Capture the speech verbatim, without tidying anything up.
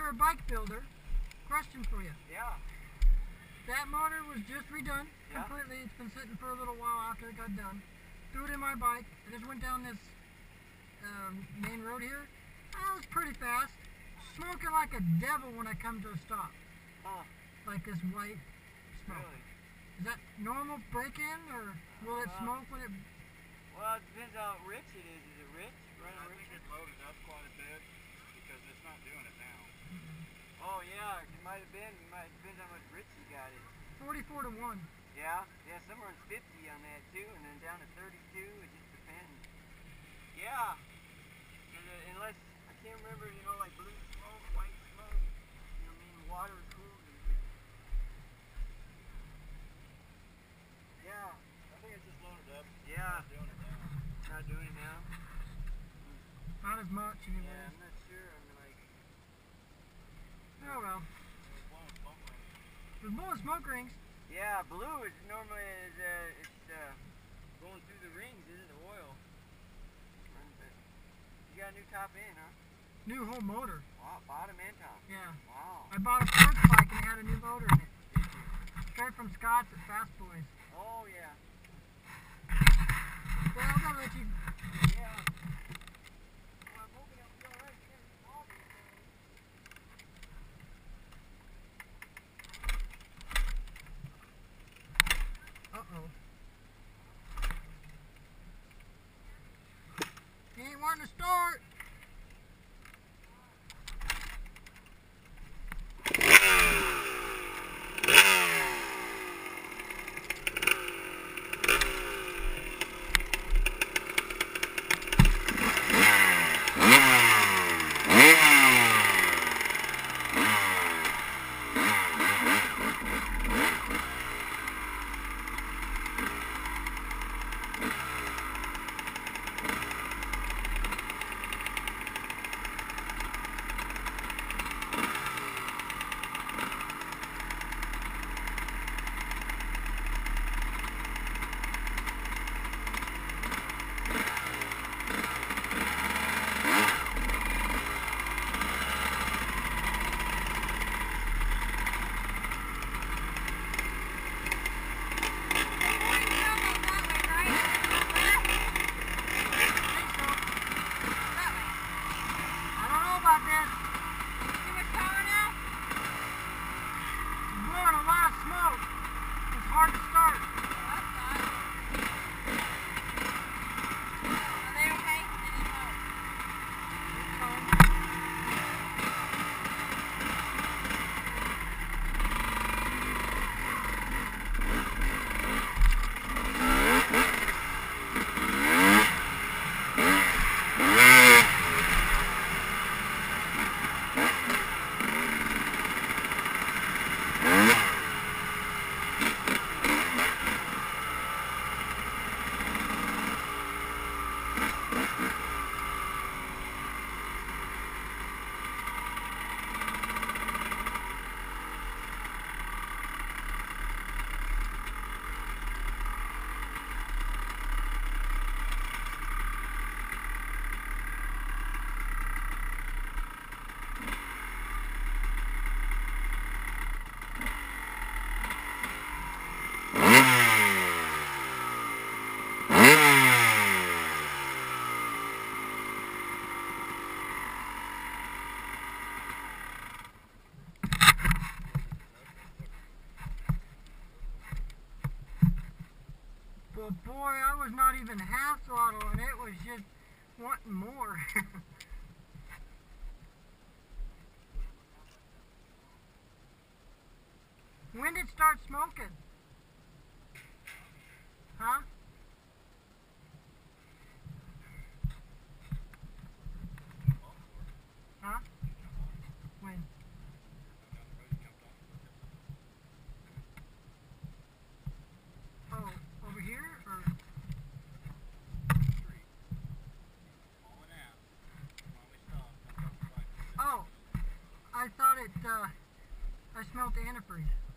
you're a bike builder, question for you. Yeah. That motor was just redone Yeah. completely. It's been sitting for a little while after it got done. Threw it in my bike. I just went down this um, main road here. I was pretty fast. Smoking like a devil when I come to a stop. Huh. Like this white smoke. Really? Is that normal break-in, or will it Uh, smoke when it... Well, it depends how rich it is. Is it rich? Running I rich? think it loaded up quite a bit because it's not doing it now. Oh yeah, it might have been. It might depends how much rich you got it. forty-four to one. Yeah, yeah. Some runs fifty on that too, and then down to thirty-two. It just depends. Yeah. And, uh, unless I can't remember, you know, like blue smoke, white smoke. You know, I mean, water cooled. And, yeah. I think it's just loaded up. Yeah. Not doing it now. Not doing it now. Not as much anyway. Yeah, I'm not sure. I'm like. Oh well. It's blowing smoke rings. There's blowing smoke rings. Yeah, blue is normally is uh, it's uh, going through the rings, isn't it? Oil. You got a new top end, huh? New whole motor. Wow, bottom and top. Yeah. Wow. I bought a sports bike and it had a new motor in it. Straight from Scott's at Fast Boys. Oh yeah. Well, I'm gonna let you... Yeah. Well, I'm hoping it'll be alright. Uh-oh. He ain't wanting to start. Hard to start. Are they okay? They need help. Well, boy, I was not even half throttle, and it was just wanting more. When did it start smoking? Huh? Huh? When? Oh, over here? Or? Oh, I thought it, uh, I smelled the antifreeze.